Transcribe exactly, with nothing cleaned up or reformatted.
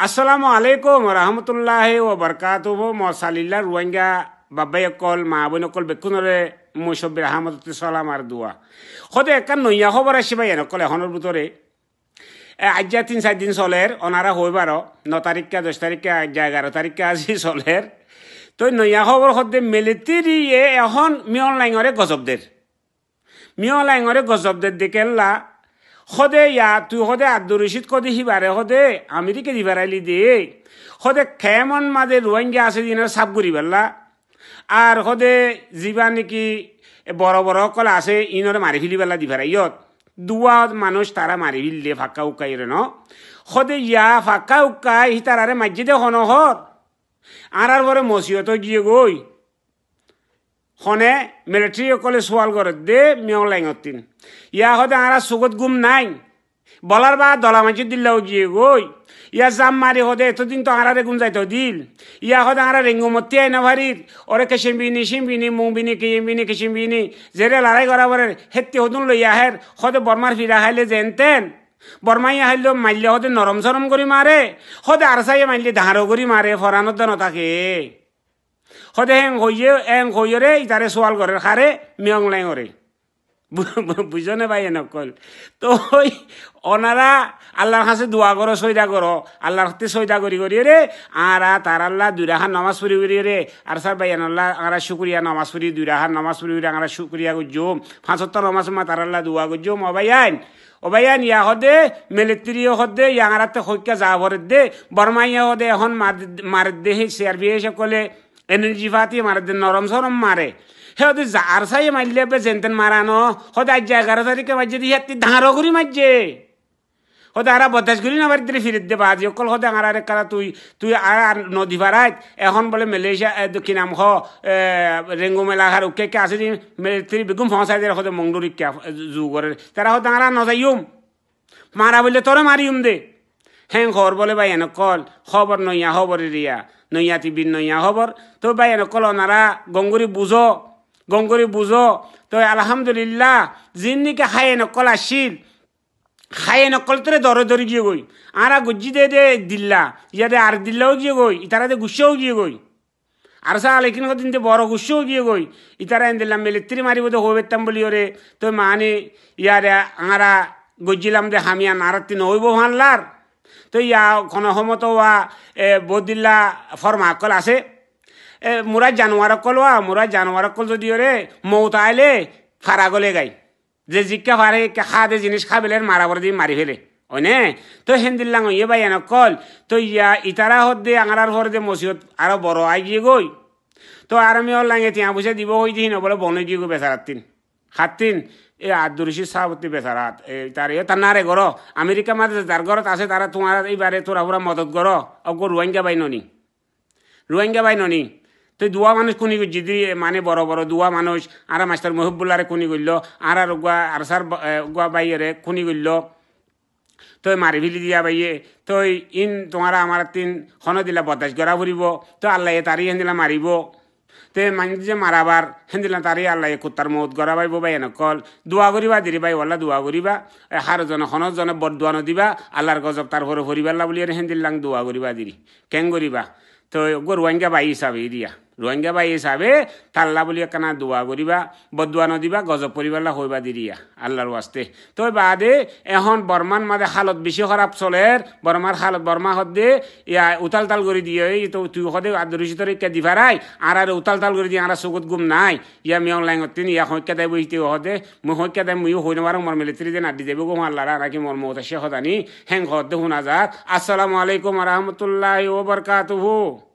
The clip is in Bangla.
আসসালামু আলাইকুম রহমতুল্লাহি ওয়া বারাকাতুহু মসালিল্লাহ রোহিঙ্গা বাবাই অকল মা বোন অকল বেকুনরে মুসব্বির আহমদুল্লাহ সালাম আর দোয়া হতে একান নইয়া খবর আসি ভাই অকল এখনের ভিতরে আজ্জা তিন চার দিন চলের অনারা হইবার ন তারিখা দশ তারিখে আজ্জা এগারো তারিখে আজি চলের তো নইয়া খবর হতে মিলিটারি এখন মিয়ন লাইঙরে গজবদের মিয়ন লাইঙরে গজবদের দিকেল্লা সদে ইয়া তুই সদে আব্দুর রশিদ কদি সিবারে সদে আমেরিকা দিবারাইলি দে সদে খেমন মাঝে রোহিঙ্গা আছে দিনের সাপ করি পেলা আর সদে যিবা নেকি বড় বড় সকল আছে ইনরে মারি ফেলি পেলা দিবারা ইয়ত দুয়া মানুষ তারা মারি ফেললে ফাঁকা উকাই রে ন সদে ইয়া ফাঁকা উকাই সি তারারে মাঝে দে হনহর আর আর পরে মসিয়ত গিয়ে গই হনে মিলিটারি সকলে সোয়াল করে দে মিয়ং লাইঙতিন ইয়া হতে আরা সুগত গুম নাই বলার বা দলা মাঝে দিল্লাও গিয়ে গই ইয়া জাম মারি হদে এতদিন তো আরারে গুম যাইতো দিল ইয়া হদে আরা রেঙ্গুমতি আইনা ভারির ওরে কেশিম বিনি শিম বিনি মুং বিনি কিম বিনি কেশিম বিনি জেরে লড়াই করা বরে হেত্তি হদুন লইয়া হের হদে বর্মার ফিরা খাইলে যেনতেন বর্মাইয়া হাইলে মাইলে হদে নরম সরম করি মারে হদে আরসাইয়া মাইলে ধারো করি মারে ফরানোর দন থাকে হদে হেং হইয়ে এং হইরে ইতারে সোয়াল করে খারে মিয়ং লাইঙরে বুঝনে ভাই নকল তো ওনারা আল্লাহর কাছে দোয়া করো সৈদা করো আল্লাহর হাতে সৈদা করি করি রে আর তার আল্লাহ দুইরাহার নামাজ পড়ি করি রে আর স্যার ভাই আল্লাহ আমরা শুক্রিয়া নামাজ পড়ি দুইরাহার নামাজ পড়ি রে আমরা শুক্রিয়া করছো পাঁচত্তর নামাজ মা তার আল্লাহ দোয়া করছো মবাইন ওবাইয়ান ইয়া হদে মিলিটারি হদে ইয়াঙারাতে হইকা যা ভরে দে বর্মাইয়া হদে এখন মার দে শেয়ার বিয়ে সকলে এনার্জি ফাতি মারে দে নরম সরম মারে হে হতে আর সাই মারলে বে জেনতেন মারানো হতে আজ এগারো তারিখে মাঝে দিয়ে ধারো করি মাঝে হতে আর বদাস করি না বাড়ি ফিরিত দে বাজি অকল হতে আর আরেক কারা তুই তুই আর নদী পাড়ায় এখন বলে মালয়েশিয়া কি নাম হ রেঙ্গু মেলা হার উকে কে আছে মিলিটারি বেগুম ফসাই দে হতে মংডুরি কে জু করে তারা হতে আর নজাইম মারা বললে তোরে মারিম দে হ্যাঁ খবর বলে ভাই এন কল খবর নইয়া খবর রিয়া নইয়া টিভির নইয়া খবর তো ভাই এন কল ওনারা গঙ্গুরি বুঝো গঙ্গুরি বুঝো তো আলহামদুলিল্লাহ জিন্নিকে খাইয়ে নকল আসিল খাইয়ে নকল তোরে দরে দরে গিয়ে গই আরা গুজ্জি দে দে দিল্লা ইয়াদে আর দিল্লাও গিয়ে গই ইতারা দে গুসাও গিয়ে গই আর সা লেকিন কদিন বড় গুসাও গিয়ে গই ইতারা এন দিল্লাম মিলিটারি মারিব তো হবেতাম বলি ওরে তো মানে ইয়ারে আরা গজ্জিলাম দে হামিয়া নারাত্তি নহইব ভানলার তো ইয়া কোনো সমত ওয়া বদিল্লা ফরমা অকল আছে মোরা জানোয়ার অকল ওয়া মোরা জানোয়ার অকল যদি ওরে মৌত আইলে ফারা গলে গাই যে জিজ্ঞা ফারে খা দে জিনিস খাবেলে মারা বরে দিয়ে মারি ফেলে ওনে তো হেন দিল্লাং ইয়ে ভাই এন অকল তো ইয়া ইতারা হদ দে আঙারার ভরে দে মসিহত আরো বড় আই গিয়ে গই তো আর আমি ওর লাগে তিয়া পয়সা দিব হই দিন বলে বনে গিয়ে গো বেচারাত্তিন খাত্তিন এ আব্দুর রশিদ সাহাবতি বেচারাত তার এ তার নারে গর আমেরিকা মাঝে যার ঘরত আছে তারা তোমার এইবারে তোরা পুরা মদত গর অগো Rohingya by Noni Rohingya by ননি তো দুয়া মানুষ কোনি যদি মানে বড় বড় দুয়া মানুষ আর মাস্টার মহিবুল্লারে খুনি করল আর আর গুয়া আর সার গুয়া বাইরে খুনি করল তো মারি ফেলি দিয়া বাইয়ে তো ইন তোমার আমার তিন খন দিলা বদাস গড়া ফুরিব তো আল্লাহ তারি হেন দিলা মারিব তে মানে যে মারাবার হেন্দিলা তারি আল্লাহ কুত্তার মত গড়া বাইব বাই নকল দোয়া করিবা দিরি বাই ওল্লা দোয়া করিবা হারজন হনজনে বদ দোয়া নদিবা আল্লাহর গজব তার ঘরে ফরিবাল্লা বলি হেন্দিল্লাং দোয়া করিবা দিরি কেং করিবা তো গো রোহিঙ্গা বাই হিসাবে দিয়া রোহিঙ্গা বাই হিসাবে তাল্লা বলি একখানা দোয়া করিবা বদুয়া নদিবা গজব পরিবাল্লা হইবা দিরিয়া আল্লাহর ওয়াস্তে তো বাদে এখন বর্মান মাঝে হালত বেশি খারাপ চলের বর্মার হালত বর্মা হদে ইয়া উতাল তাল করে দিয়ে তো তুই হদে আদরিসি তোর ইকা দিভারাই আর আর উতাল তাল করে দিয়ে আর চকুত গুম নাই ইয়া মিয়ং লাইঙতিন ইয়া হইকা দেয় বইতে হদে মই হইকা দেয় মই হই নার মর মিলিটারি দিয়ে নাডি দেবে গো আল্লাহরা নাকি মর মত সে হদানি হেং হদে শুনা যাক আসসালামু আলাইকুম রহমতুল্লাহি ওয়া বারাকাতুহু।